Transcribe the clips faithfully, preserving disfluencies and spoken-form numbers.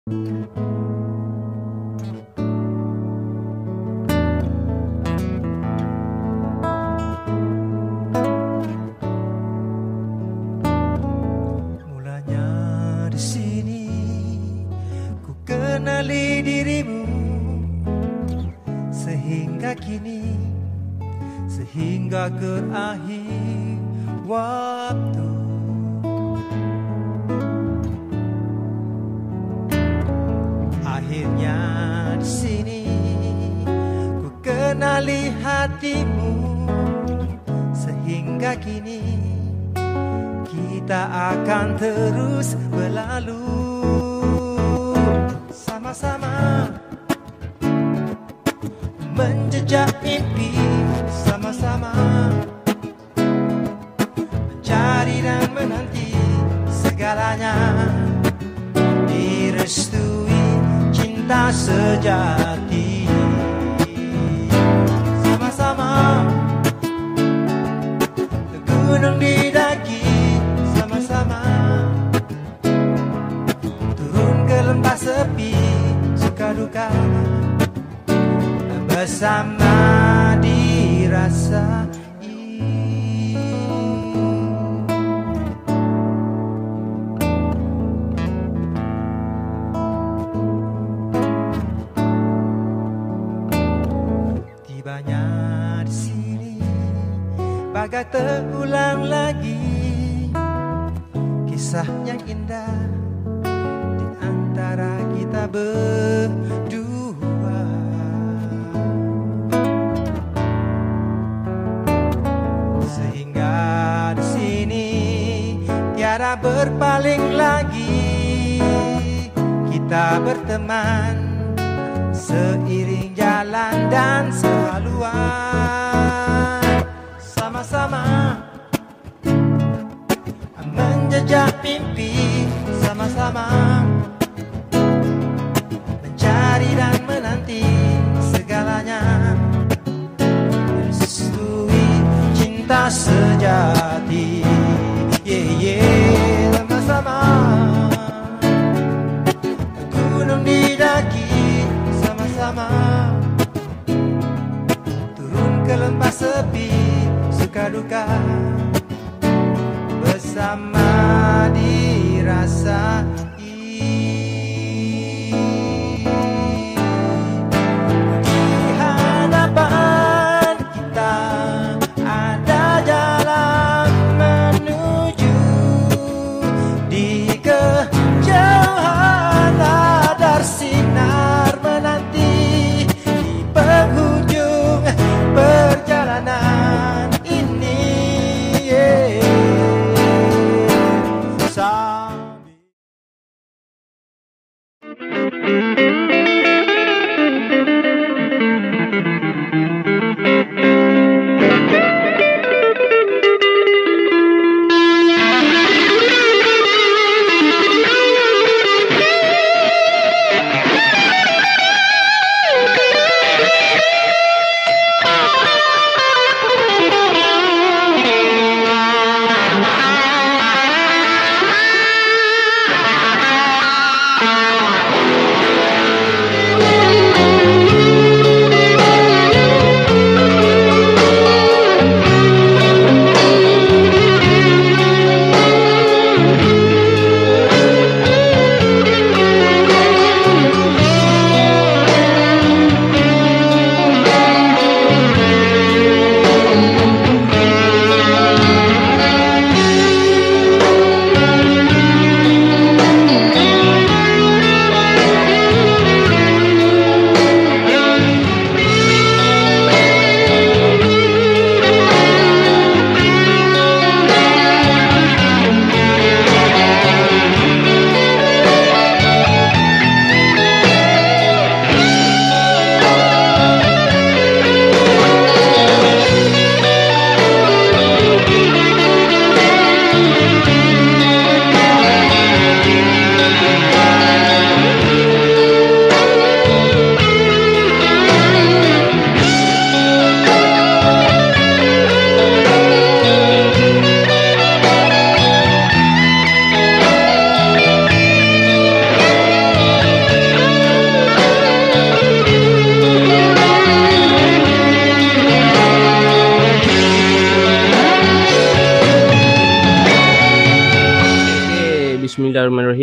Mulanya di sini ku kenali dirimu, sehingga kini, sehingga ke akhir waktu. Akhirnya di sini ku kenali hatimu, sehingga kini kita akan terus berlalu sama-sama, menjejak mimpi sama-sama, mencari dan menanti segalanya, direstui cinta sejati. Sama-sama ke gunung didaki, sama-sama turun ke lembah sepi, suka duka bersama dirasai. Tibanya di sini bagai terulang lagi kisah yang indah di antara kita berdua. Sehingga di sini tiada berpaling lagi, kita berteman seiring jalan dan sehaluan, sama-sama menjejak mimpi, sama-sama mencari dan menanti segalanya, merestui cinta sejati. Yeah, yeah, sama-sama gunung didaki, sama-sama turun ke lembah sepi, suka duka bersama dirasai. Di hadapan kita ada jalan menuju, di kejauhan ada sinar menanti, di penghujung perjalanan ini, yeah. Sambil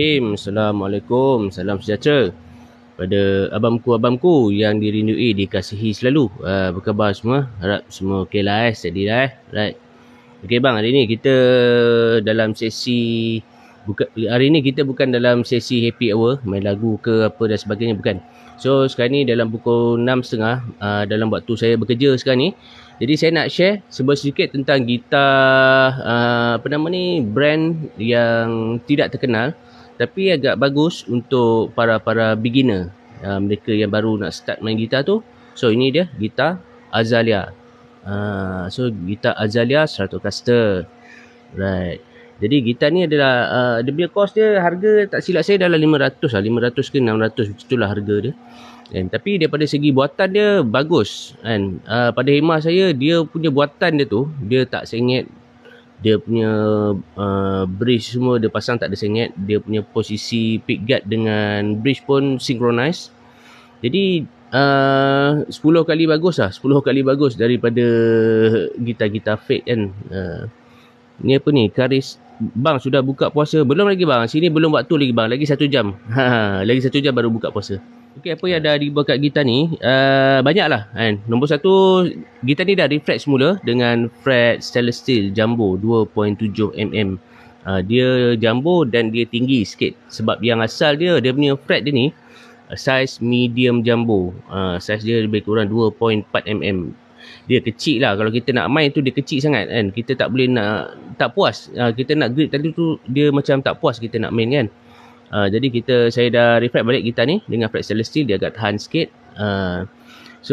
Bismillahirrahmanirrahim. Assalamualaikum. Salam sejahtera pada abangku-abangku yang dirindui, dikasihi selalu. Uh, apa khabar semua? Harap semua okey lah eh. Steady lah eh. Right. Okey bang, hari ni kita dalam sesi buka, hari ni kita bukan dalam sesi happy hour, main lagu ke apa dan sebagainya, bukan. So sekarang ni dalam pukul enam tiga puluh uh, dalam waktu saya bekerja sekarang ni. Jadi saya nak share sebuah sedikit tentang gitar uh, apa nama ni, brand yang tidak terkenal tapi agak bagus untuk para-para beginner, uh, mereka yang baru nak start main gitar tu. So ini dia gitar Azalea. Uh, so gitar Azalea Stratocaster. Right. Jadi gitar ni adalah uh, dia punya cost dia, harga tak silap saya dalam lima ratus lah, lima ratus ke enam ratus, itulah harga dia. And, tapi daripada segi buatan dia bagus kan. Uh, pada khemah saya, dia punya buatan dia tu, dia tak sengit. Dia punya uh, bridge semua dia pasang tak ada sengit. Dia punya posisi pick guard dengan bridge pun synchronize. Jadi uh, sepuluh kali bagus lah, sepuluh kali bagus daripada gitar-gitar fake kan. Uh, ni apa ni, Karis. Bang sudah buka puasa? Belum lagi bang, sini belum waktu lagi bang, lagi satu jam. Ha, lagi satu jam baru buka puasa. Okey, apa yang ada di bawah kat gitar ni, uh, banyak lah kan. Nombor satu, gitar ni dah refresh semula dengan fret stainless steel jumbo dua perpuluhan tujuh milimeter. uh, Dia jumbo dan dia tinggi sikit. Sebab yang asal dia, dia punya fret dia ni uh, size medium jumbo. uh, Size dia lebih kurang dua perpuluhan empat milimeter. Dia kecil lah, kalau kita nak main tu dia kecil sangat kan. Kita tak boleh nak, tak puas. uh, Kita nak grip tadi tu, dia macam tak puas kita nak main kan. Uh, jadi kita, saya dah refresh balik gitar ni dengan fret stainless steel, dia agak tahan sikit. Uh, so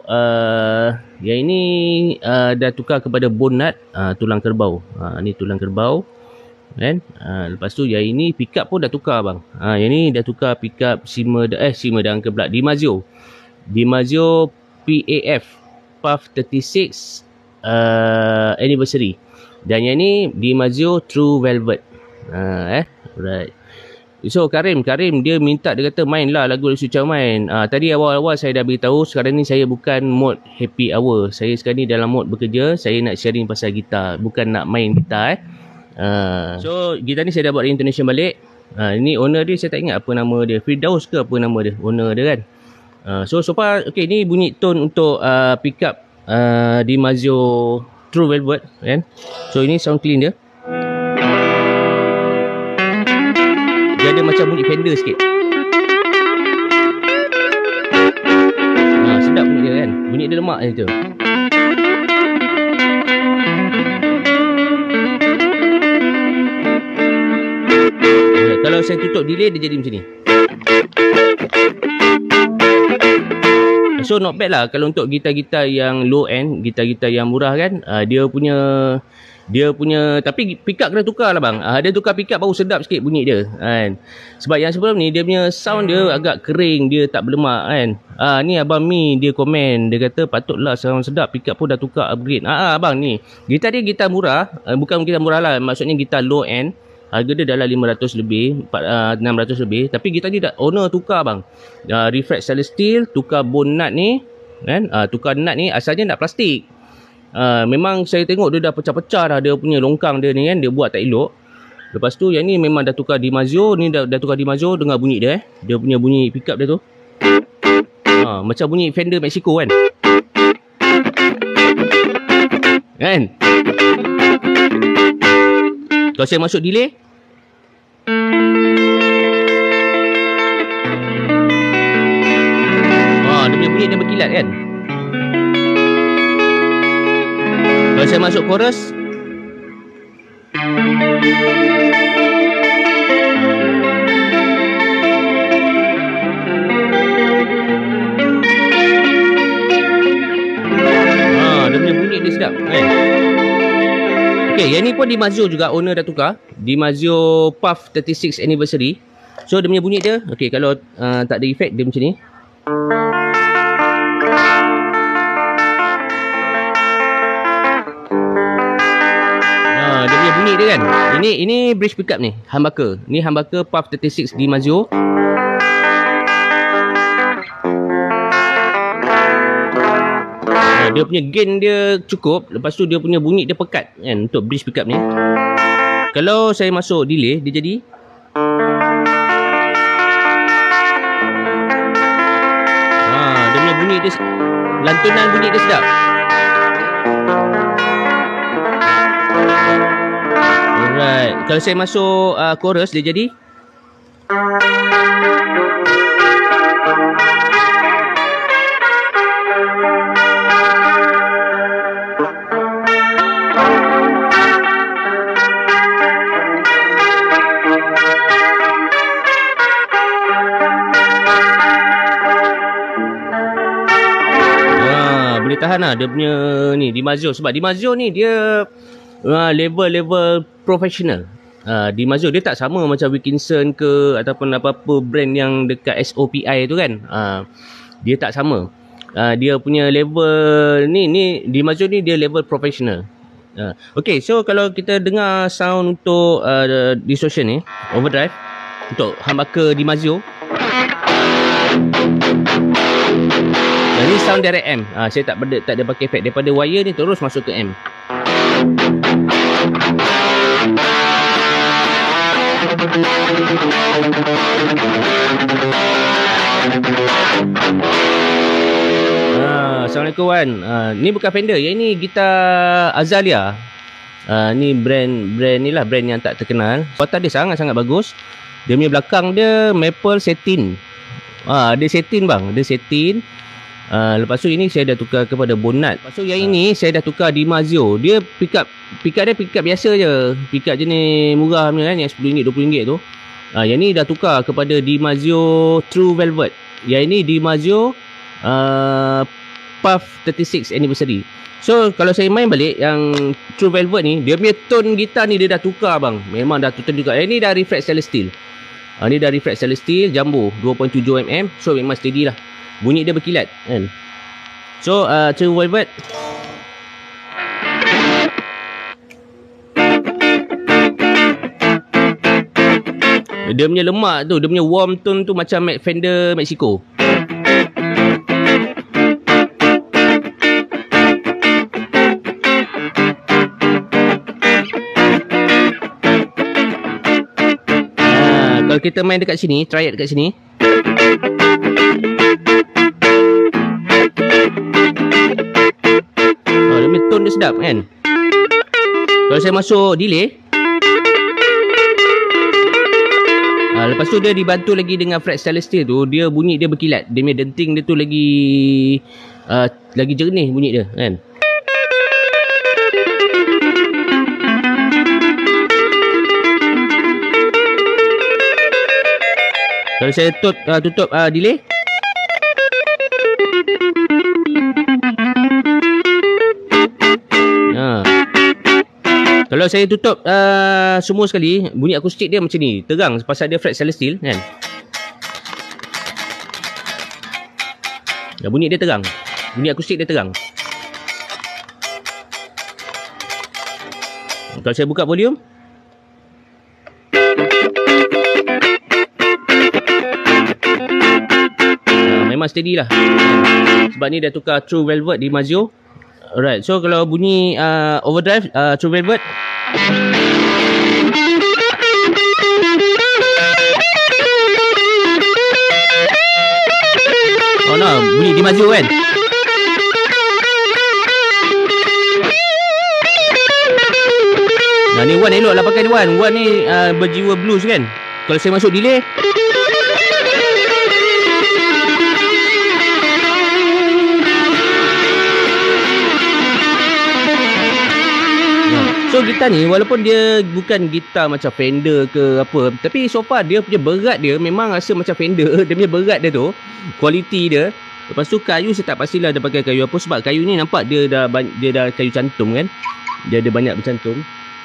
uh, yang ini uh, dah tukar kepada bone nut, uh, tulang kerbau. Uh, ni tulang kerbau kan. Uh, lepas tu yang ini pickup pun dah tukar bang. Uh, yang ni dah tukar pickup Shimmer, eh Shimmer dan ke pula DiMaggio. DiMaggio P A F Puff tiga puluh enam uh, anniversary. Dan yang ni DiMaggio True Velvet. Uh, eh right. So Karim, Karim dia minta, dia kata mainlah lagu Lesu Chow main. Ah, tadi awal-awal saya dah beritahu, sekarang ni saya bukan mode happy hour. Saya sekarang ni dalam mode bekerja, saya nak sharing pasal gitar, bukan nak main gitar eh. Ah, so gitar ni saya dah buat reintonation balik. Ah, ini owner dia saya tak ingat apa nama dia, Firdaus ke apa nama dia, owner dia kan. Ah, so so far okey, ni bunyi tone untuk uh, pick up uh, DiMaggio True Velvet kan. So ini sound clean dia. Dia ada macam bunyi Fender sikit. Ha, sedap bunyi dia kan. Bunyi dia lemak je tu. Ha, kalau saya tutup delay dia jadi macam ni. So not bad lah kalau untuk gitar-gitar yang low end, gitar-gitar yang murah kan. Uh, dia punya Dia punya, tapi pickup kena tukar lah bang. Uh, dia tukar pickup baru sedap sikit bunyi dia kan. Sebab yang sebelum ni dia punya sound dia agak kering, dia tak berlemak kan. Ah, ni abang Mi dia komen, dia kata patutlah sound sedap, pickup pun dah tukar upgrade. Ah, ah abang ni, gitar dia gitar murah, uh, bukan gitar murah lah, maksudnya gitar low end. Harga dia dalam lima ratus lebih, enam ratus lebih. Tapi gitar ni dah owner tukar bang. Uh, refresh stainless steel, tukar bone nut ni kan. Uh, tukar nut ni asalnya nut plastik. Uh, memang saya tengok dia dah pecah-pecah dah, dia punya longkang dia ni kan, dia buat tak elok. Lepas tu yang ni memang dah tukar DiMaggio, ni dah, dah tukar DiMaggio. Dengar bunyi dia eh, dia punya bunyi pickup dia tu. Ha, macam bunyi Fender Mexico kan. Kan? Kalau saya masuk delay, ha, dia punya bunyi dia berkilat kan. Kalau saya masuk chorus, ah, dia punya bunyi dia sedap kan. Okay, yang ni pun DiMaggio juga, owner dah tukar. DiMaggio Puff tiga puluh enam anniversary. So dia punya bunyi dia, okay, kalau uh, tak ada efek dia macam ni. Dia punya bunyi dia kan. Ini ini bridge pickup ni, humbucker. Ni humbucker Puff tiga puluh enam DiMaggio. Nah, dia punya gain dia cukup. Lepas tu dia punya bunyi dia pekat kan untuk bridge pickup ni. Kalau saya masuk delay dia jadi bunyi dia, lantunan bunyi dia sedap. Alright, kalau saya masuk uh, chorus dia jadi boleh tahan lah dia punya ni DiMarzio. Sebab DiMarzio ni dia uh, level-level professional. uh, DiMarzio dia tak sama macam Wilkinson ke ataupun apa-apa brand yang dekat S O P I tu kan. uh, Dia tak sama. uh, Dia punya level ni ni DiMarzio ni dia level professional. uh, Okay, so kalau kita dengar sound untuk uh, distortion ni, overdrive untuk humbucker DiMarzio, dan ni sound direct amp. Ha, saya tak ada tak ada pakai efek, daripada wire ni terus masuk ke amp. Ha, Assalamualaikum Wan. Ha, ni bukan Fender, yang ni gitar Azalia. Ha, ni brand brand ni lah, brand yang tak terkenal. Kuatan dia sangat-sangat bagus. Dia punya belakang dia maple satin. Ah, ha, dia satin bang, dia satin. Uh, lepas tu ini saya dah tukar kepada Bonat. Lepas tu yang ini saya dah tukar DiMarzio. Dia pickup pickup dia pickup biasa je. Pickup jenis murah punya kan, yang sepuluh ringgit, dua puluh ringgit tu. Uh, yang ni dah tukar kepada DiMarzio True Velvet. Yang ini DiMarzio uh, Puff thirty-six Anniversary. So kalau saya main balik yang True Velvet ni, dia punya tone gitar ni dia dah tukar bang. Memang dah tukar juga. Yang ni dah refresh stainless steel. Uh, ni dah refresh stainless steel jumbo dua koma tujuh milimeter. So memang steady lah. Bunyi dia berkilat kan. So uh, True Velvet dia punya lemak tu, dia punya warm tone tu macam Fender Mexico. uh, Kalau kita main dekat sini, try it dekat sini. Oh, dia punya tone dia sedap kan. Kalau saya masuk delay, ha, lepas tu dia dibantu lagi dengan fret stainless steel tu, dia bunyi dia berkilat. Dia punya denting dia tu lagi uh, lagi jernih bunyi dia kan. Kalau saya tutup, uh, tutup uh, delay, ha. Kalau saya tutup uh, semua sekali, bunyi akustik dia macam ni, terang pasal dia fret stainless steel kan. Dan bunyi dia terang, bunyi akustik dia terang. Kalau saya buka volume, memang steady lah. Sebab ni dah tukar True Velvet DiMarzio. Alright, so kalau bunyi uh, overdrive uh, True Velvet, oh no, bunyi DiMarzio kan. Nah ni Wan elok lah pakai ni Wan. Wan ni uh, berjiwa blues kan. Kalau saya masuk delay, so gitar ni walaupun dia bukan gitar macam Fender ke apa, tapi so far dia punya berat dia memang rasa macam Fender. Dia punya berat dia tu, kualiti dia. Lepas tu kayu saya tak pastilah dia pakai kayu apa, sebab kayu ni nampak dia dah dia dah kayu cantum kan. Dia ada banyak bercantum.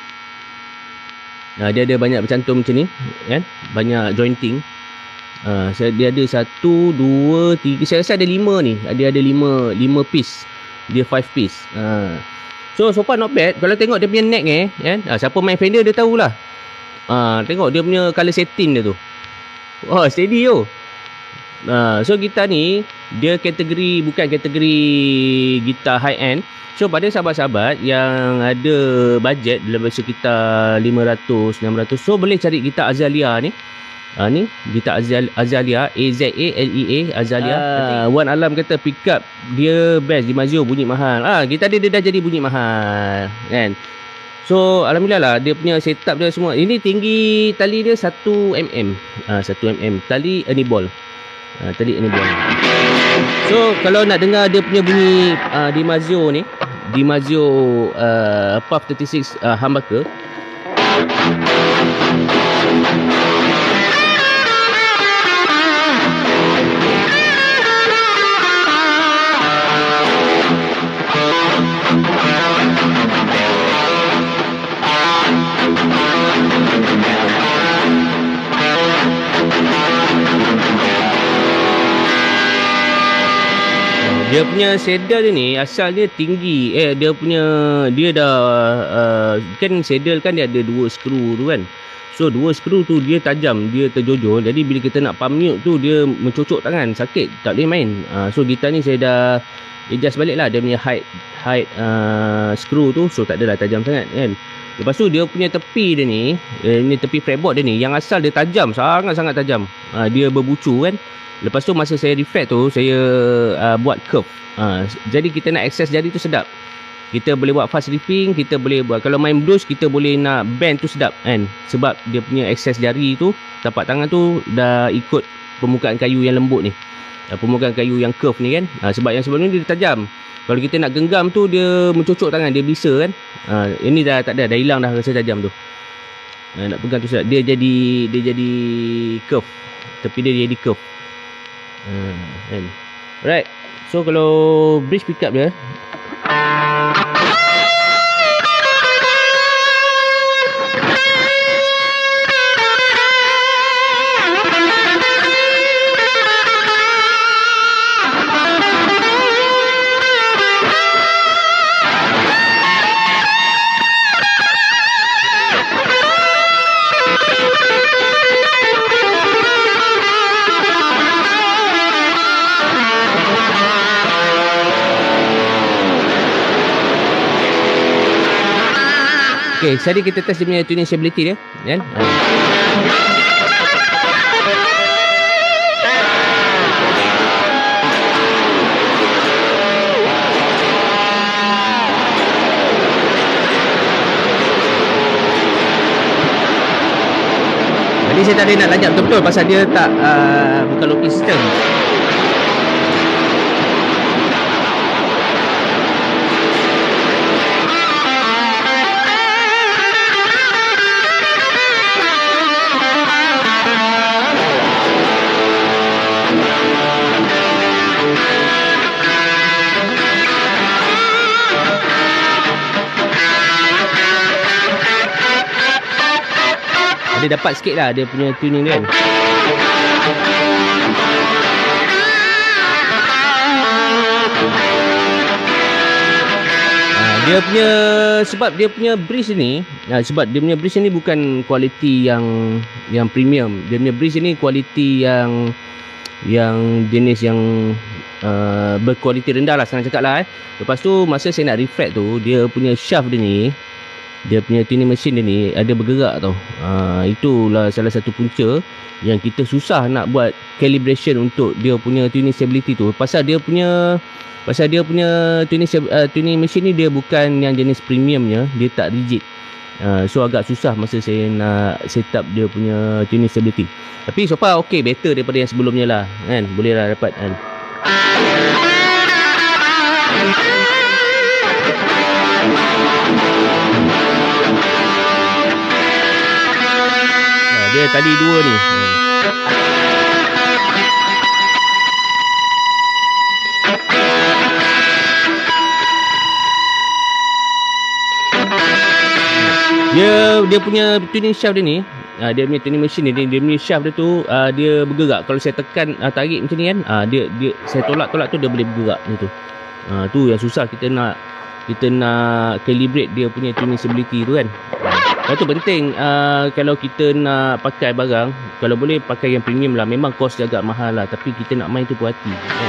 Nah, dia ada banyak bercantum macam ni kan, banyak jointing. Uh, dia ada satu, dua, tiga, saya rasa ada lima ni. Dia ada lima, lima piece. Dia five piece. Uh. So, so far not bad. Kalau tengok dia punya neck eh, kan? Ah, siapa main Fender dia tahulah. Ah, tengok dia punya colour satin dia tu. Wah, oh, steady yo. Ah, so gitar ni dia kategori, bukan kategori gitar high end. So pada sahabat-sahabat yang ada bajet dalam sekitar lima ratus, enam ratus, so boleh cari gitar Azalia ni. Ah ni gitar Azal, Azalia, A Z A L E A, Azalia. Ah, Wan Alam kata pick up dia best di Mazio, bunyi mahal. Ah gitar dia, dia dah jadi bunyi mahal kan. So alhamdulillah lah dia punya setup dia semua. Ini tinggi tali dia satu milimeter. Ah satu milimeter. Tali Aniball. Ah tali Aniball. So kalau nak dengar dia punya bunyi uh, di Mazio ni, di Mazio uh, Puff tiga puluh enam uh, humbucker. Dia punya saddle dia ni asal dia tinggi. Eh dia punya dia dah uh, kan saddle kan dia ada dua skru tu kan. So dua skru tu dia tajam, dia terjojol. Jadi bila kita nak pump mute tu dia mencocok tangan, sakit, tak boleh main. Uh, so gitar ni saya dah adjust balik lah dia punya height height uh, skru tu. So tak adalah tajam sangat kan. Lepas tu dia punya tepi dia ni, eh, ni tepi fretboard dia ni yang asal dia tajam, sangat-sangat tajam. Uh, dia berbucu kan. Lepas tu masa saya refret tu saya uh, buat curve. Uh, jadi kita nak access jari tu sedap. Kita boleh buat fast riffing, kita boleh buat kalau main blues kita boleh nak bend tu sedap kan. Sebab dia punya access jari tu, tapak tangan tu dah ikut permukaan kayu yang lembut ni. Uh, permukaan kayu yang curve ni kan. Uh, sebab yang sebelum ni dia tajam. Kalau kita nak genggam tu dia mencocok tangan, dia bisa kan. Uh, ini dah tak ada, dah hilang dah rasa tajam tu. Uh, nak pegang tu sedap. Dia jadi dia jadi curve. Tepi dia jadi curve. Hmm, kan. Alright. So kalau bridge pickup dia okay, tadi kita test dia punya tuning stability dia kan. Jadi saya tak ada nak lajak betul-betul pasal dia tak uh, bukan looping system. Dia dapat sikit lah dia punya tuning dia kan. Ha, dia punya sebab dia punya bridge ni ha, sebab dia punya bridge ni bukan kualiti yang yang premium. Dia punya bridge ni kualiti yang yang jenis yang uh, berkualiti rendah lah senang cakap lah eh. Lepas tu masa saya nak refret tu dia punya shaft dia ni, dia punya tuning machine dia ni ada bergerak tau. Ha, itulah salah satu punca yang kita susah nak buat calibration untuk dia punya tuning stability tu. Pasal dia punya pasal dia punya tuning uh, tuning machine ni dia bukan yang jenis premiumnya, dia tak rigid. Uh, so agak susah masa saya nak set up dia punya tuning stability. Tapi so far okey, better daripada yang sebelumnya lah kan. Boleh lah dapat kan. Dia tadi dua ni. Dia dia punya tuning shaft dia ni, dia punya tuning machine dia, dia punya shaft dia tu dia bergerak. Kalau saya tekan tarik macam ni kan, dia dia saya tolak-tolak tu dia boleh bergerak macam tu. Ha, tu yang susah kita nak kita nak calibrate dia punya tuning stability tu kan. Lepas tu penting uh, kalau kita nak pakai barang, kalau boleh pakai yang premium lah. Memang kos dia agak mahal lah, tapi kita nak main tu puas hati kan?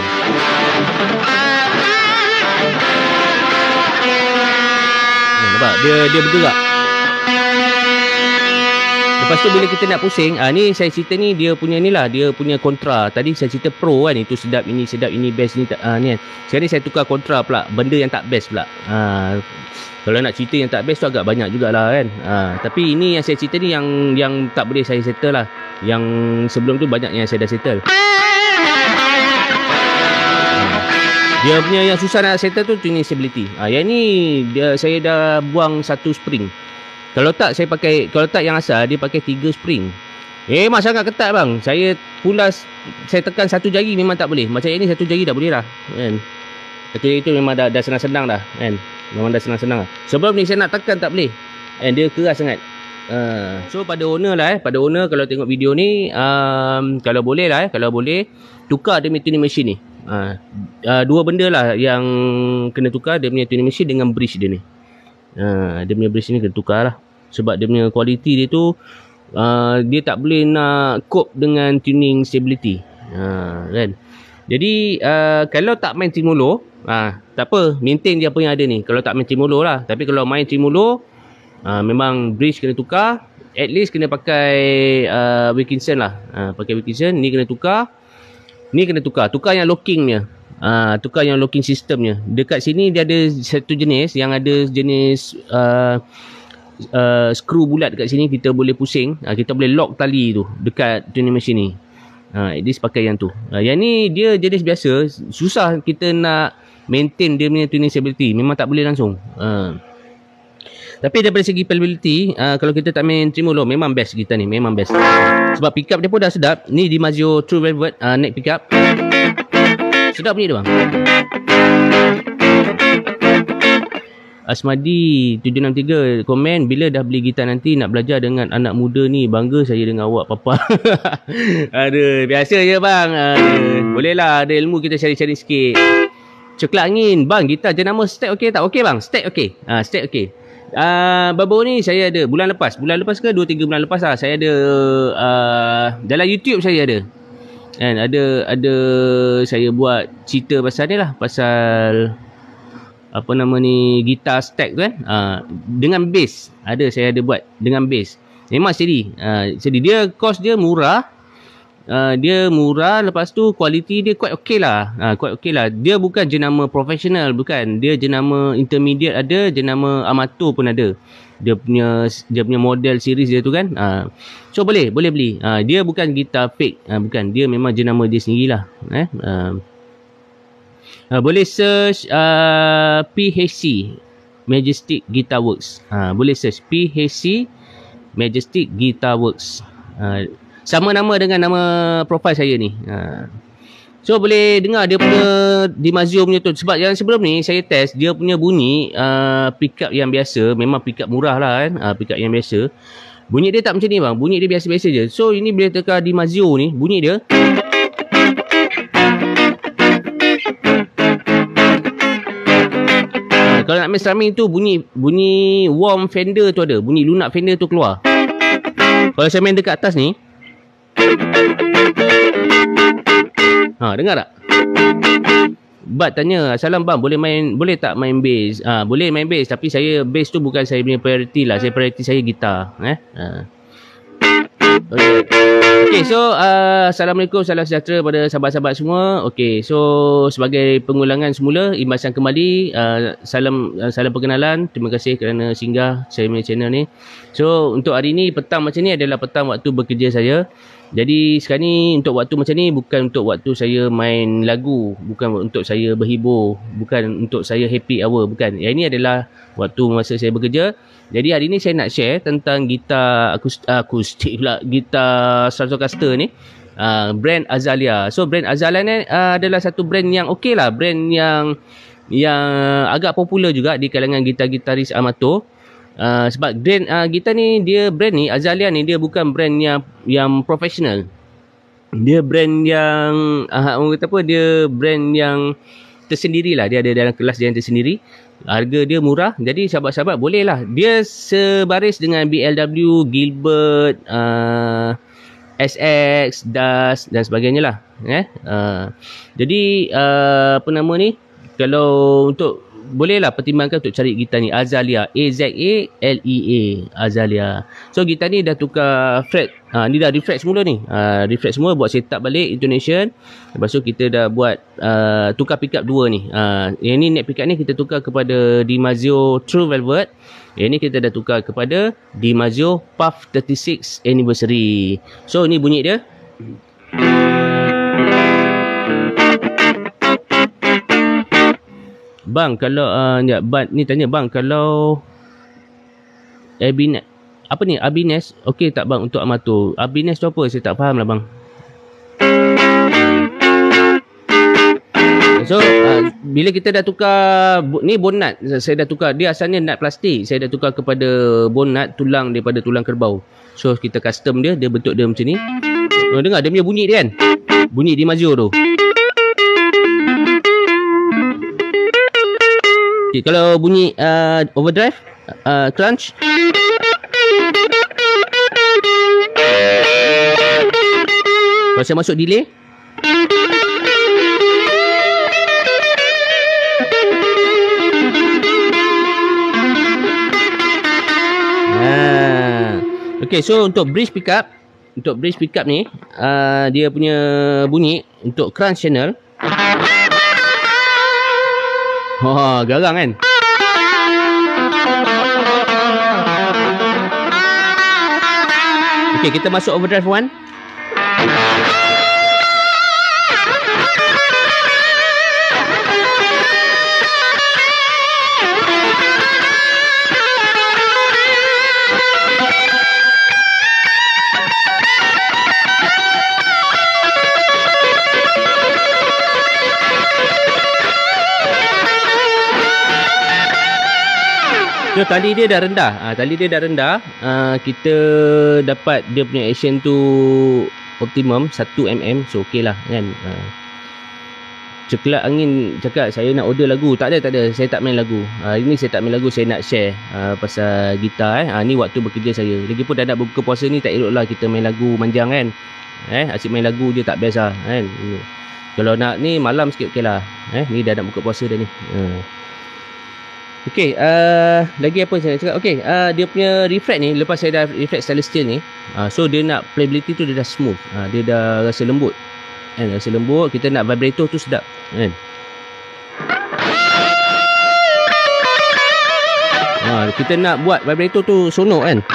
Hmm, nampak? Dia, dia bergerak. Lepas tu bila kita nak pusing, ah ni saya cerita ni dia punya ni lah, dia punya kontra. Tadi saya cerita pro kan, itu sedap, ini sedap, ini best, ni tak, ah ni kan. Sekarang ni saya tukar kontra pula, benda yang tak best pula. Ah kalau nak cerita yang tak best tu agak banyak jugalah kan. Ah tapi ini yang saya cerita ni yang yang tak boleh saya settle lah. Yang sebelum tu banyak yang saya dah settle. Dia punya yang susah nak settle tu tuning stability. Ah yang ni dia saya dah buang satu spring. Kalau tak saya pakai, kalau tak yang asal dia pakai tiga spring. Eh mas sangat ketat bang. Saya pulas, saya tekan satu jari memang tak boleh. Macam yang ni satu jari dah boleh dah kan. Satu jari tu memang dah, dah senang-senang dah kan. Memang dah senang-senang lah. Sebelum ni saya nak tekan tak boleh. And dia keras sangat. Uh, so pada owner lah eh, pada owner kalau tengok video ni, um, kalau boleh lah eh, kalau boleh tukar dia punya tuning machine ni. Uh, uh, dua benda lah yang kena tukar, dia punya tuning machine dengan bridge dia ni. Uh, dia punya bridge ni kena tukar lah. Sebab dia punya quality dia tu uh, dia tak boleh nak cope dengan tuning stability. Uh, kan. Jadi uh, kalau tak main tremolo, uh, tak apa, maintain je apa yang ada ni. Kalau tak main tremolo lah. Tapi kalau main tremolo, uh, memang bridge kena tukar. At least kena pakai uh, Wilkinson lah. Uh, pakai Wilkinson, ni kena tukar. Ni kena tukar. Tukar yang lockingnya. Uh, tukar yang locking systemnya. Dekat sini dia ada satu jenis yang ada jenis uh, uh, skru bulat dekat sini, kita boleh pusing. Uh, kita boleh lock tali tu dekat tuning machine ni. Uh, at least pakai yang tu. Uh, yang ni dia jenis biasa. Susah kita nak maintain dia punya tuning stability. Memang tak boleh langsung. Uh. Tapi daripada segi playability, uh, kalau kita tak main tremolo, memang best kita ni. Memang best. Sebab pickup dia pun dah sedap. Ni DiMaggio True Velvet uh, neck pickup. Sedap bunyi dia bang. Asmadi tujuh enam tiga komen, bila dah beli gitar nanti nak belajar dengan anak muda ni, bangga saya dengan awak papa. Aduh, biasa je bang. Aduh, boleh lah, ada ilmu kita cari-cari sikit. Coklat angin, bang gitar jenama stack okey tak? Okey bang, stack okey. Ah, stack okey. Ah, baru ni saya ada bulan lepas, bulan lepas ke dua tiga bulan lepas lah, saya ada uh, dalam YouTube saya ada. Kan ada ada saya buat cerita pasal ni lah, pasal apa nama ni, gitar stack tu kan, uh, dengan bass. Ada saya ada buat dengan bass. Memang steady. Uh, steady. Dia cost dia murah. Uh, dia murah, lepas tu quality dia quite okay lah. Uh, quite okay lah. Dia bukan jenama professional, bukan. Dia jenama intermediate ada, jenama amatur pun ada. Dia punya dia punya model series dia tu kan. Uh, so boleh, boleh beli. Uh, dia bukan gitar fake. Uh, bukan. Dia memang jenama dia sendirilah. Eh. Uh, Uh, boleh search uh, P H C Majestic Guitar Works. Uh, boleh search P H C Majestic Guitar Works. Uh, sama nama dengan nama profile saya ni. Uh, so boleh dengar dia punya DiMaggio punya tu. Sebab yang sebelum ni saya test, dia punya bunyi uh, pickup yang biasa. Memang pickup murah lah kan. Uh, pickup yang biasa. Bunyi dia tak macam ni bang. Bunyi dia biasa-biasa je. So ini bila tekan DiMaggio ni, bunyi dia kalau nak main strumming tu bunyi bunyi warm Fender tu ada, bunyi lunak Fender tu keluar. Kalau saya main dekat atas ni, ha, dengar tak? Bat tanya, "Salam bang, boleh main boleh tak main bass?" Ah, ha, boleh main bass, tapi saya bass tu bukan saya punya priority lah. Saya priority saya gitar, eh. Ha. Okay. Okay, so uh, Assalamualaikum, salam sejahtera pada sahabat-sahabat semua. Okay, so sebagai pengulangan semula, imbasan kembali, uh, salam uh, salam perkenalan. Terima kasih kerana singgah saya punya channel ni. So untuk hari ni, petang macam ni adalah petang waktu bekerja saya. Jadi sekarang ni untuk waktu macam ni bukan untuk waktu saya main lagu, bukan untuk saya berhibur, bukan untuk saya happy hour, bukan. Yang ini adalah waktu masa saya bekerja. Jadi hari ni saya nak share tentang gitar akustik, akustik pula, gitar Stratocaster ni, uh, brand Azalia. So brand Azalia ni uh, adalah satu brand yang okey lah, brand yang yang agak popular juga di kalangan gitar-gitaris amatur. Uh, sebab brand uh, gitar ni, dia brand ni Azalia ni, dia bukan brand yang yang profesional. Dia brand yang uh, orang kata apa, dia brand yang tersendiri lah. Dia ada dalam kelas dia yang tersendiri. Harga dia murah. Jadi sahabat-sahabat boleh lah. Dia sebaris dengan B L W, Gilbert, uh, S X, D A S dan sebagainya lah. Eh? Uh, jadi uh, apa nama ni, kalau untuk bolehlah pertimbangkan untuk cari gitar ni, Azalia, A Z A L E A, Azalia. So gitar ni dah tukar fret, ha, ni dah refresh semula ni, ha, refresh semua, buat setup balik intonation. Lepas tu kita dah buat uh, tukar pickup dua ni, ha, yang ni neck pickup ni kita tukar kepada DiMarzio True Velvet, yang ni kita dah tukar kepada DiMarzio Puff tiga puluh enam Anniversary. So ni bunyi dia. Bang, kalau uh, ya, bang, ni tanya bang, kalau Abines, apa ni Abines, okey tak bang untuk amatur? Abines tu apa? Saya tak faham lah bang. So uh, bila kita dah tukar ni bone nut, saya dah tukar, dia asalnya nut plastik, saya dah tukar kepada bone nut tulang daripada tulang kerbau. So kita custom dia, dia bentuk dia macam ni. Oh, dengar dia punya bunyi dia kan, bunyi DiMarzio tu. Okay, kalau bunyi uh, overdrive, uh, crunch, kalau saya masuk delay, ah. Okay, so untuk bridge pickup, untuk bridge pickup ni, uh, dia punya bunyi untuk crunch channel. Wah, garang kan? Okey, kita masuk overdrive one. So tali dia dah rendah, ha, tali dia dah rendah, ha, kita dapat dia punya action tu optimum satu milimeter, so okey lah kan. Ha. Ceklat angin cakap saya nak order lagu, tak ada tak ada, saya tak main lagu. Ha, ini saya tak main lagu, saya nak share ha, pasal gitar eh. Ha, ni waktu bekerja saya. Lagipun dah nak buka puasa ni, tak elok lah kita main lagu manjang kan. Eh, asyik main lagu je tak best lah kan. Kalau nak ni malam sikit okey lah. Eh, ni dah nak buka puasa dah ni. Ha. Okey, uh, lagi apa saya nak cakap? Okey, uh, dia punya refret ni, lepas saya dah refret stainless steel ni, uh, so dia nak playability tu dia dah smooth, uh, dia dah rasa lembut kan, rasa lembut. Kita nak vibrato tu sedap kan. Uh, kita nak buat vibrato tu sonok kan.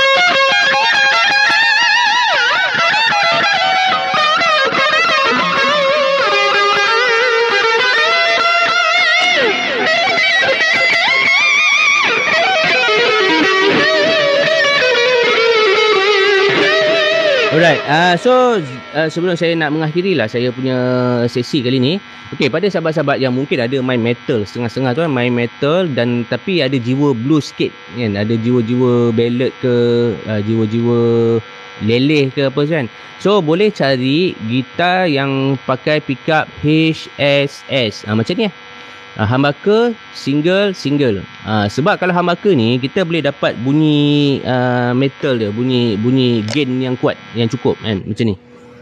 Alright, uh, so uh, sebelum saya nak mengakhiri lah saya punya sesi kali ni. Okey, pada sahabat-sahabat yang mungkin ada main metal setengah-setengah tu kan, main metal dan tapi ada jiwa blues sikit kan, ada jiwa-jiwa ballad ke, uh, jiwa-jiwa leleh ke apa kan. So boleh cari gitar yang pakai pickup H S S. Ah, macam ni eh. Uh, humbucker single single. Uh, sebab kalau humbucker ni kita boleh dapat bunyi uh, metal dia, bunyi bunyi gain yang kuat, yang cukup kan, macam ni.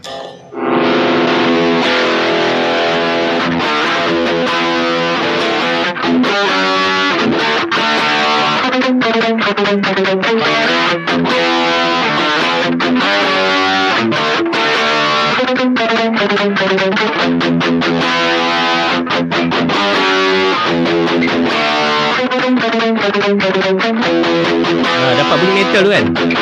Ha, dapat bunyi metal tu kan.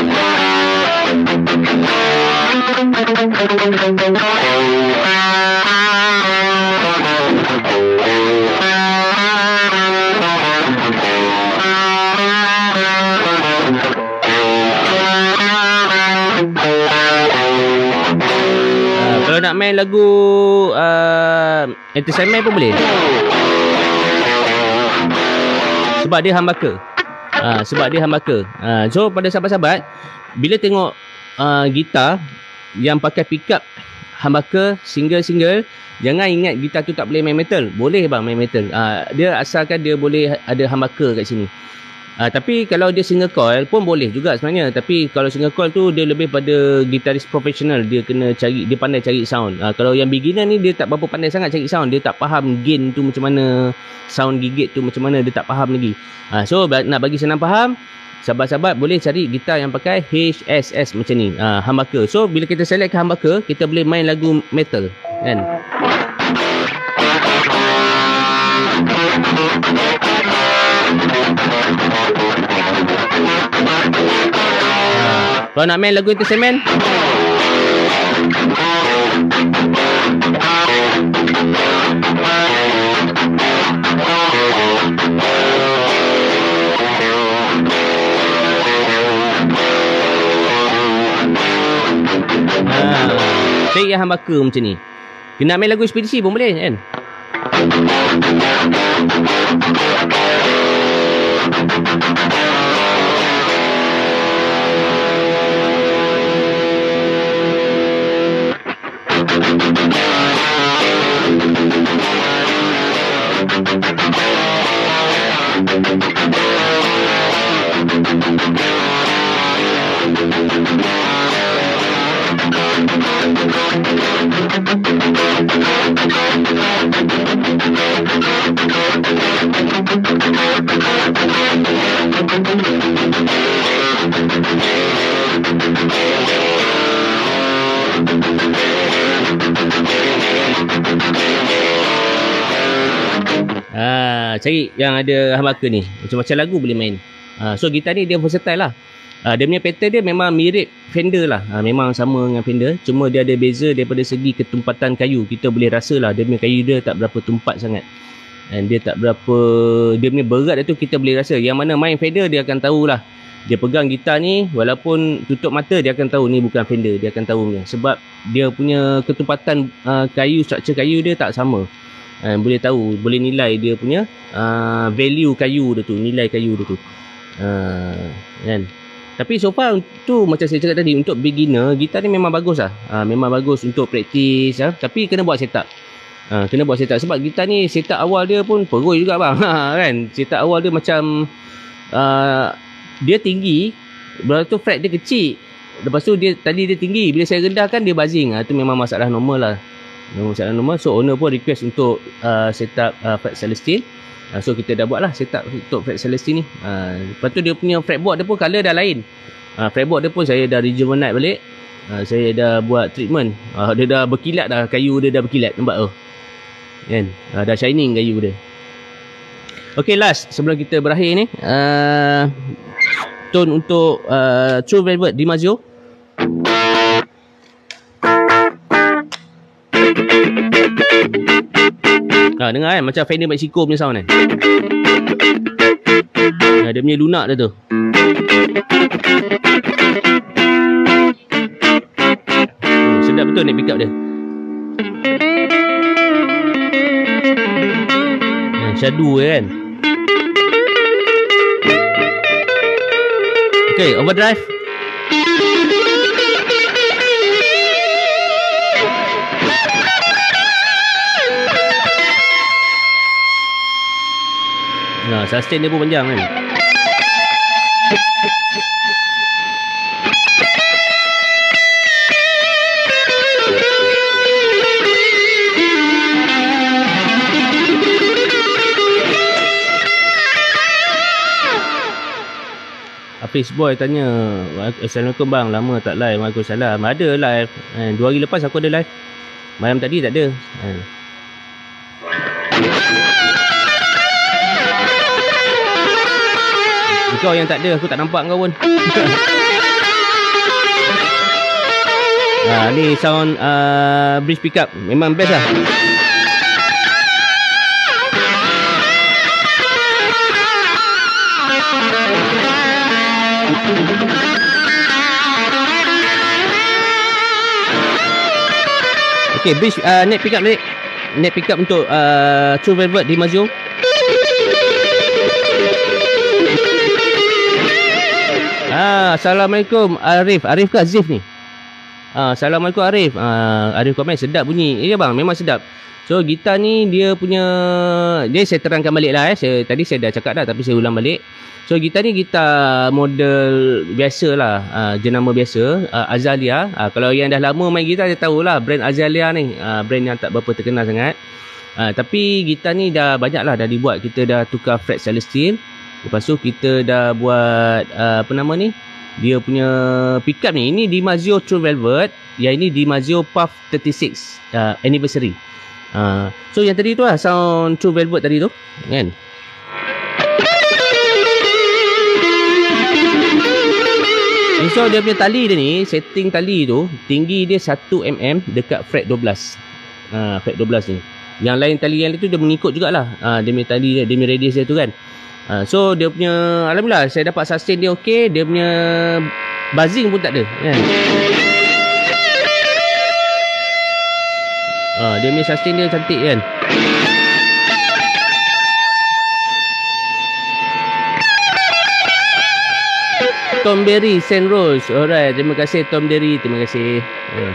Ha, kalau nak main lagu uh, Enter pun boleh. Sebab dia humbucker. Ha, sebab dia humbucker. Ha, so pada sahabat-sahabat, bila tengok uh, gitar yang pakai pickup humbucker single-single, jangan ingat gitar tu tak boleh main metal. Boleh bang main metal. Ha, dia asalkan dia boleh ada humbucker kat sini. Uh, tapi kalau dia single coil pun boleh juga sebenarnya. Tapi kalau single coil tu dia lebih pada gitaris profesional. Dia kena cari, dia pandai cari sound. Uh, kalau yang beginner ni dia tak berapa pandai sangat cari sound. Dia tak faham gain tu macam mana, sound gigit tu macam mana, dia tak faham lagi. Uh, so nak bagi senang faham, sahabat-sahabat boleh cari gitar yang pakai H S S macam ni, uh, humbucker. So bila kita select humbucker, kita boleh main lagu metal kan. Kalau nak main lagu entertainment, cari yang humbucker macam ni. Kena main lagu ekspedisi pun boleh kan. Ah, cari yang ada humbucker ni. Macam-macam lagu boleh main. Ah, so gitar ni dia versatile lah. Ah, dia punya pattern dia memang mirip Fender lah. Ah, memang sama dengan Fender. Cuma dia ada beza daripada segi ketumpatan kayu. Kita boleh rasa lah dia punya kayu dia tak berapa tumpat sangat. Dan dia tak berapa, dia punya berat tu kita boleh rasa. Yang mana main Fender dia akan tahulah. Dia pegang gitar ni, walaupun tutup mata dia akan tahu ni bukan Fender. Dia akan tahu punya. Sebab dia punya ketumpatan uh, kayu, struktur kayu dia tak sama. Uh, boleh tahu, boleh nilai dia punya uh, value kayu dia tu, nilai kayu dia tu. Uh, kan? Tapi so far tu macam saya cakap tadi, untuk beginner, gitar ni memang bagus lah. Uh, memang bagus untuk praktis. Uh, tapi kena buat setup. Uh, kena buat setup. Sebab gitar ni setup awal dia pun perui juga bang. Kan? Setup awal dia macam... Uh, dia tinggi, lepas tu fret dia kecil. Lepas tu dia tadi dia tinggi, bila saya rendahkan dia buzzing. Ah, tu memang masalah normal lah. Masalah normal. So owner pun request untuk uh, setup uh, fret Celestine. Uh, so kita dah buat lah setup untuk fret Celestine ni. Uh, lepas tu dia punya fretboard dia pun colour dah lain. Uh, fretboard dia pun saya dah rejuvenate balik. Uh, saya dah buat treatment. Uh, dia dah berkilat dah, kayu dia dah berkilat, nampak tu. Kan? Uh, dah shining kayu dia. Okay, last sebelum kita berakhir ni, uh, tone untuk uh, True Velvet DiMaggio. Ha, dengar kan macam Fender Mexico punya sound kan. Ha, dia punya lunak dia tu. Hmm, sedap betul naik pick up dia. Ha, shadow kan. Okay, overdrive. Nah, sustain dia pun panjang kan. Hafiz Boy tanya, Assalamualaikum bang, lama tak live. Waalaikumsalam. Ada live eh, dua hari lepas aku ada live. Malam tadi tak ada eh. Kau yang tak ada, aku tak nampak kau pun. Ha, ni sound uh, bridge pickup memang best lah. Okay, bridge uh, net pickup balik. Net pickup untuk uh, True Velvet DiMaggio. Ah, Assalamualaikum Arif. Arif ke Azif ni? Ah, Assalamualaikum Arif. Ah, Arif komen sedap bunyi. Ya bang, memang sedap. So gitar ni dia punya, dia saya terangkan balik lah eh. Saya, tadi saya dah cakap dah tapi saya ulang balik. So gitar ni gitar model biasa lah, uh, jenama biasa, uh, Azalia. uh, Kalau yang dah lama main gitar dia tahulah brand Azalia ni, uh, brand yang tak berapa terkenal sangat. uh, Tapi gitar ni dah banyak lah dah dibuat. Kita dah tukar fret stainless steel. Lepas tu kita dah buat uh, apa nama ni, dia punya pickup ni. Ini DiMarzio True Velvet, yang ini DiMarzio Puff tiga puluh enam uh, Anniversary. uh, So yang tadi tu lah sound True Velvet tadi tu kan. So dia punya tali dia ni, setting tali tu tinggi dia satu milimeter dekat fret dua belas. Ha, fret dua belas ni. Yang lain tali yang tu dia mengikut jugalah. Ha, dia punya tali dia, dia punya radius dia tu kan. Ha, so dia punya, alhamdulillah saya dapat sustain dia okey. Dia punya buzzing pun tak ada kan. Ha, dia punya sustain dia cantik kan. Tom Berry Saint Rose. Alright, terima kasih Tom Berry, terima kasih. Uh.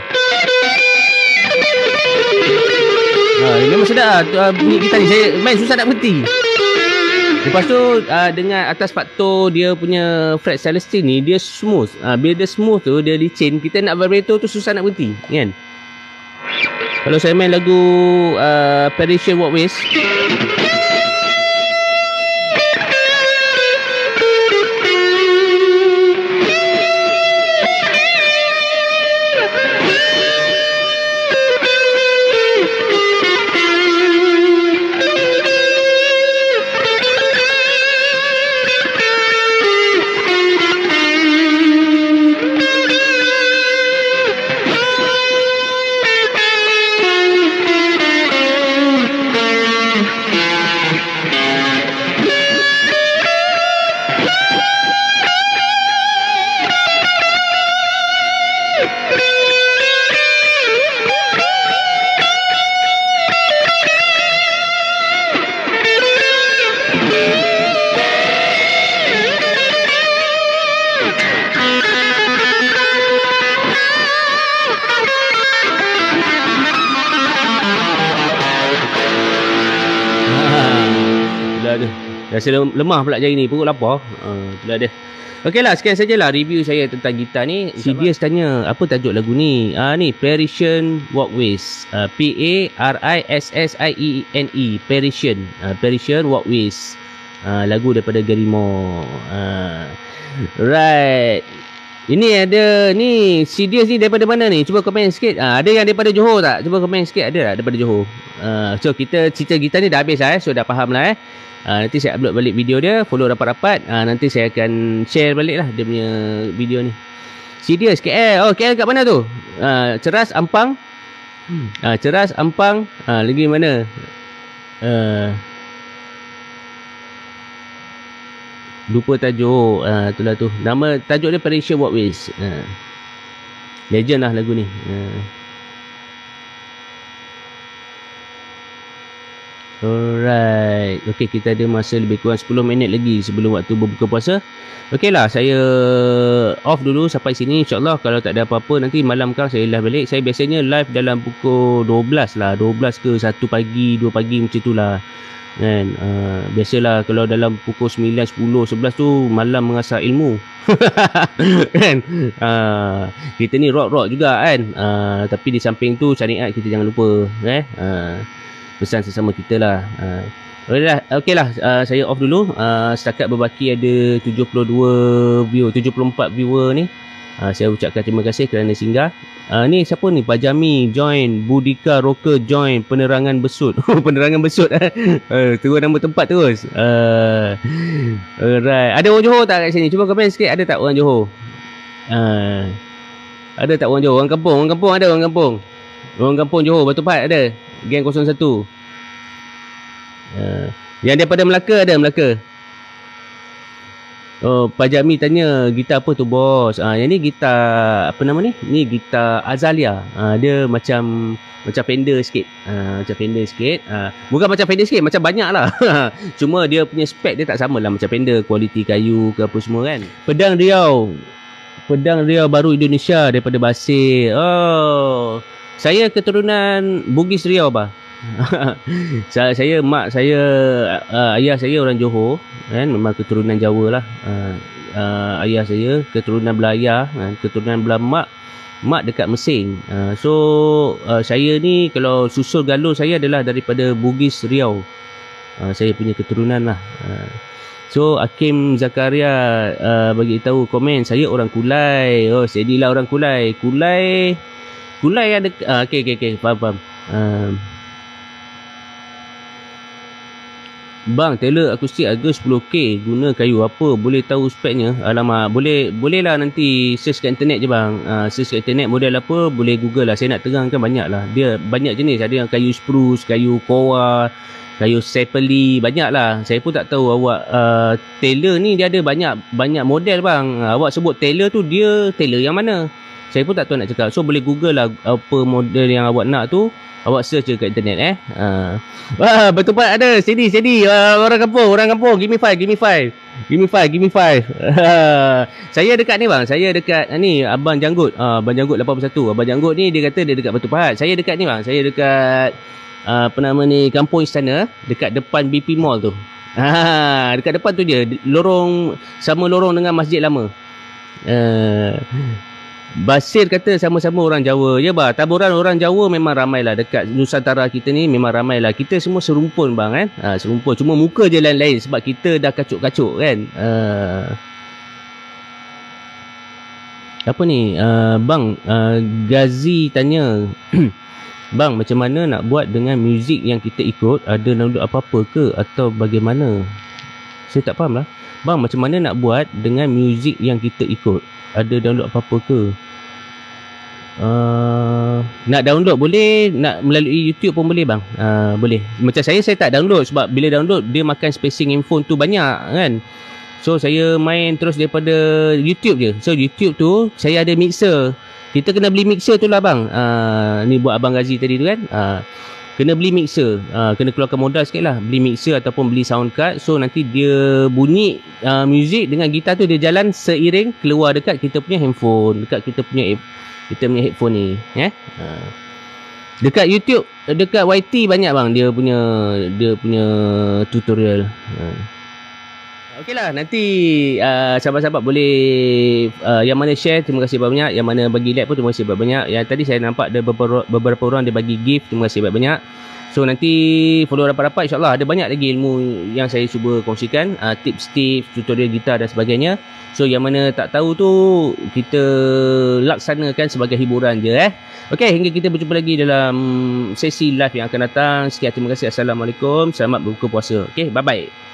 Uh, memang sedap uh, bunyi gitar ni. Saya main susah nak berhenti. Lepas tu uh, dengan atas faktor dia punya fret stainless steel ni, dia smooth. Uh, bila dia smooth tu, dia licin, kita nak vibrato tu susah nak berhenti kan. Kalau saya main lagu uh, Parisian Walkways, rasa lemah pula jari ni, perut lapar. Uh, itulah dia. Okeylah, sekian sajalah review saya tentang gitar ni. Si dia tanya apa tajuk lagu ni. Ah uh, ni Parisian Walkways. Uh, P A R I S S I E N E, Parisian. Uh, Parisian Walkways. Uh, lagu daripada Garimo. Uh, right. Ini ada ni C D S ni daripada mana ni? Cuba komen sikit. Uh, ada yang daripada Johor tak? Cuba komen sikit, ada tak daripada Johor? Uh, so kita cerita gitar ni dah habis lah eh. So dah faham lah eh. Uh, nanti saya upload balik video dia, follow rapat-rapat. uh, Nanti saya akan share balik lah dia punya video ni. Serius K L. Oh, K L kat mana tu? Uh, Ceras, Ampang. uh, Ceras, Ampang. uh, Lagi mana? uh, Lupa tajuk. uh, Itulah tu. Nama tajuk dia Parisian Walkways. uh, Legend lah lagu ni. uh. Alright. Okay, kita ada masa lebih kurang sepuluh minit lagi sebelum waktu berbuka puasa. Okay lah, saya off dulu sampai sini. InsyaAllah kalau tak ada apa-apa, nanti malam kan saya live balik. Saya biasanya live dalam pukul dua belas lah. dua belas ke satu pagi, dua pagi macam tu lah kan. uh, Biasalah kalau dalam pukul sembilan, sepuluh, sebelas tu malam mengasah ilmu. Kan. uh, Kita ni rock-rock juga kan. uh, Tapi di samping tu syariat kita jangan lupa eh? uh, Pesan sesama kita lah. uh, Okey lah, uh, saya off dulu. uh, Setakat berbaki ada tujuh puluh dua viewer, tujuh puluh empat viewer ni. uh, Saya ucapkan terima kasih kerana singgah. uh, Ni siapa ni? Pajami join, Budika Rocker join, Penerangan Besut. Penerangan Besut eh. uh, Terus nama tempat terus. uh, Alright. Ada orang Johor tak kat sini? Cuba komen sikit, ada tak orang Johor? uh, Ada tak orang Johor? Orang kampung, orang kampung ada orang kampung. Orang kampung Johor, Batu Pahat ada. Geng kosong satu. uh, Yang daripada Melaka ada Melaka. Oh, Pak Jami tanya gitar apa tu bos? Ah, yang ni gitar apa nama ni? Ni gitar Azalia. Ah, dia macam macam Fender sikit. Ah, macam Fender sikit. Ah, bukan macam Fender sikit, macam banyak lah. Cuma dia punya spek dia tak sama lah macam Fender, kualiti kayu ke apa semua kan. Pedang Riau. Pedang Riau baru Indonesia daripada Basir. Oh. Saya keturunan Bugis Riau bah. saya, saya mak saya uh, ayah saya orang Johor kan, memang keturunan Jawa lah. Uh, uh, ayah saya keturunan belah ayah, uh, keturunan belah mak mak dekat Mersing. Uh, so uh, saya ni kalau susul galur saya adalah daripada Bugis Riau. Uh, saya punya keturunan lah. Uh, so Hakim Zakaria uh, bagi tahu komen saya orang Kulai. Oh, sedilah orang Kulai. Kulai Kulai ada uh, okey okey okey faham faham. Uh, Bang, Taylor akustik harga sepuluh K, guna kayu apa? Boleh tahu speknya? Alamak, boleh boleh lah nanti search kat internet je bang. Uh, search kat internet model apa, boleh Google lah. Saya nak terangkan banyak lah. Dia banyak jenis. Ada yang kayu spruce, kayu koa, kayu sapeli, banyak lah. Saya pun tak tahu awak uh, Taylor ni dia ada banyak banyak model bang. Uh, awak sebut Taylor tu, dia Taylor yang mana? Saya pun tak tahu nak cakap. So boleh Google lah apa model yang awak nak tu. Awak search je kat internet eh. Uh. Wah, betul pak ada. Steady, steady. Uh, orang kampung, orang kampung. Give me five, give me five. Give me five, give me five. Saya dekat ni bang. Saya dekat ni Abang Janggut. Uh, Abang Janggut lapan puluh satu. Abang Janggut ni dia kata dia dekat Batu Pahat. Saya dekat ni bang. Saya dekat uh, apa nama ni, Kampung Istana. Dekat depan B P Mall tu. Ha, dekat depan tu je. Lorong, sama lorong dengan Masjid Lama. Uh, Basir kata sama-sama orang Jawa. Ya bah, taburan orang Jawa memang ramai lah. Dekat Nusantara kita ni memang ramai lah. Kita semua serumpun bang kan. Ha, serumpun. Cuma muka je lain-lain sebab kita dah kacuk-kacuk kan. Uh, apa ni? Uh, bang, uh, Gazi tanya. Bang, macam mana nak buat dengan muzik yang kita ikut? Ada download apa-apa ke? Atau bagaimana? Saya tak faham lah. Bang, macam mana nak buat dengan muzik yang kita ikut? Ada download apa-apa ke? Uh, nak download boleh, nak melalui YouTube pun boleh bang. Uh, boleh. Macam saya, saya tak download sebab bila download dia makan spacing handphone tu banyak kan. So saya main terus daripada YouTube je. So YouTube tu saya ada mixer. Kita kena beli mixer tu lah bang. Uh, ni buat Abang Gazi tadi tu kan. Uh, kena beli mixer. Uh, kena keluarkan modal sikit lah. Beli mixer ataupun beli sound card. So nanti dia bunyi uh, music dengan gitar tu dia jalan seiring keluar dekat kita punya handphone. Dekat kita punya kita punya headphone ni. Eh? Uh. Dekat YouTube, dekat Y T banyak bang dia punya dia punya tutorial. Uh. Okey lah, nanti uh, sahabat-sahabat boleh uh, yang mana share, terima kasih banyak. Yang mana bagi like pun terima kasih banyak. Yang tadi saya nampak ada beberapa, beberapa orang dia bagi gift, terima kasih banyak. So nanti follow rapat-rapat, insyaAllah ada banyak lagi ilmu yang saya cuba kongsikan, uh, tips-tips, tutorial gitar dan sebagainya. So yang mana tak tahu tu kita laksanakan sebagai hiburan je eh. Okey, hingga kita berjumpa lagi dalam sesi live yang akan datang. Sekian, terima kasih. Assalamualaikum, selamat berbuka puasa. Okey, bye-bye.